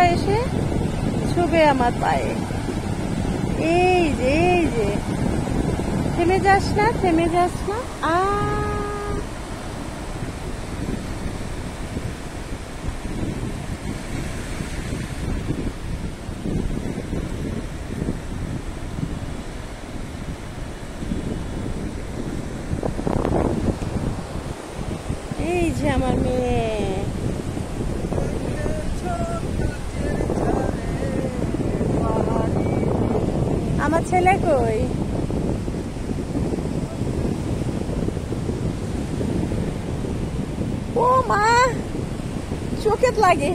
এসে ছুবে আমার পায়ে। এই যে থেমে যাস না, থেমে যাস না। এই যে আমার মেয়ে, আমার ছেলে কই? ও মা, চোখে লাগে।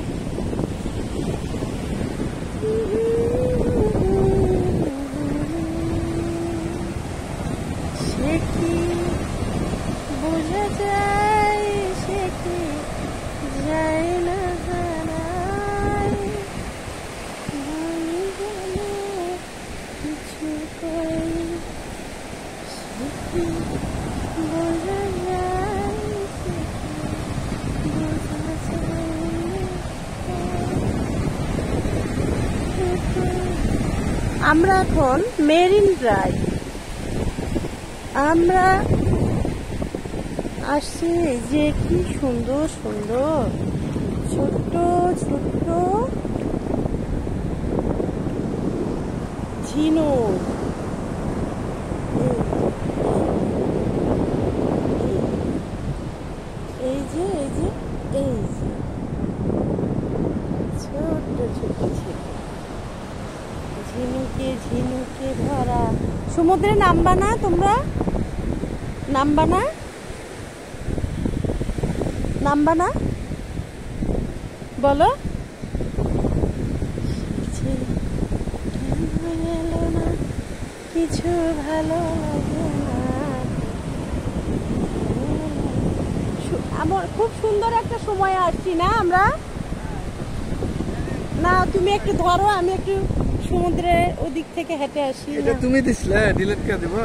সে কি বোঝা যায়, সে কি যায় না জানাই, কিছু কই সে কি বোঝা যায়, আমরা এখন মেরিন ড্রাইভ, আমরা আসছি। এই যে কি সুন্দর সুন্দর ছোট্ট ছোট্ট ঝিনুক। এই যে এই যে এই যে ছোট্ট ছোট্ট ঝিনুকে ঝিনুকে ভরা। সমুদ্রে নামবা না তোমরা? নামবা না? নামবা না বলো? কিছু ভালো লাগে না। আমার খুব সুন্দর একটা সময় আসছি না আমরা? না তুমি একটু ধরো, আমি একটু সমুদ্রের ওদিক থেকে হেঁটে আসি। এটা তুমি দিছিলে, ডিলিট করে দেব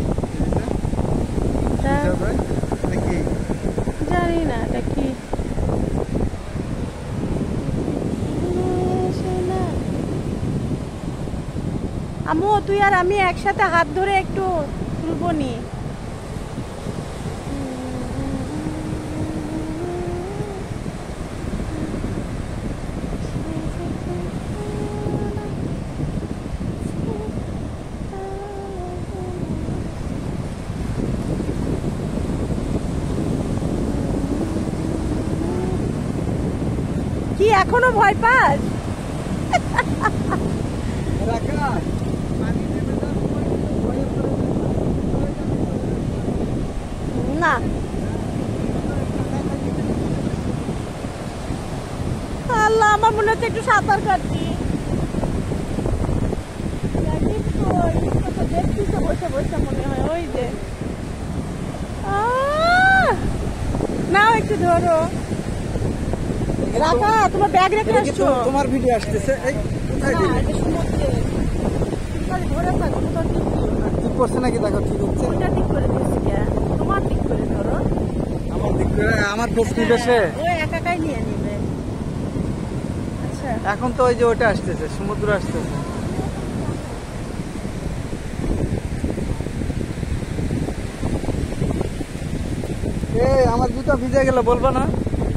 নাকি জানি না এটা কি। আম্মু তুই আর আমি একসাথে হাত ধরে একটু তুলবো নি। কি এখনো ভয় পাস? না আল্লাহ, আমার মনে হচ্ছে একটু সাঁতার কাটছি। দেখছি তো বসে বসে মনে হয়। ওই যে নাও একটু ধরো। রাখা তোমার ব্যাগ রেখে আসছো। তোমার ভিডিও আসতেছে। এই কোথায় দিলে? ধরে থাকো, তোমার ঠিক করছে নাকি দেখো ঠিক হচ্ছে। ওইটা দিক করে দিচ্ছি, তোমার দিক করে ধরো। আমার দিক করে আমার ফেস নিবে সে। ও একাই নিয়ে নিবে। আচ্ছা এখন তো ওই যে ওটা আসতেছে, সমুদ্র আসতেছে। এই আমার জুতা ভিজে গেল, বলবা না?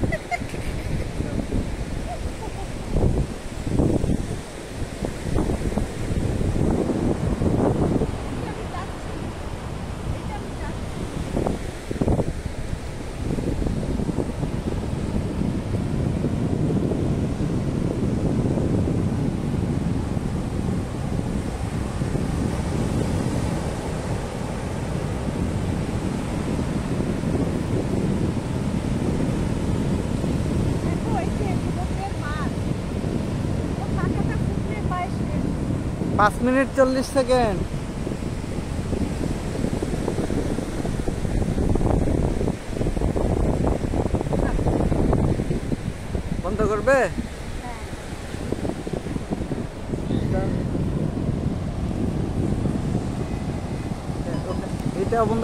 পাঁচ মিনিট 40 সেকেন্ড। বন্ধ করবে? এটা বন্ধ।